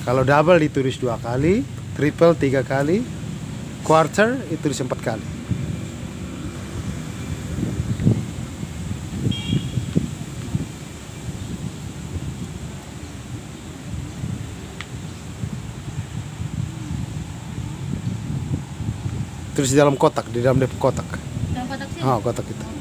Kalau double ditulis 2 kali, triple 3 kali, quarter ditulis 4 kali. Terus di dalam kotak, di dalam kotak. Dalam kotak sih. Oh, kotak itu.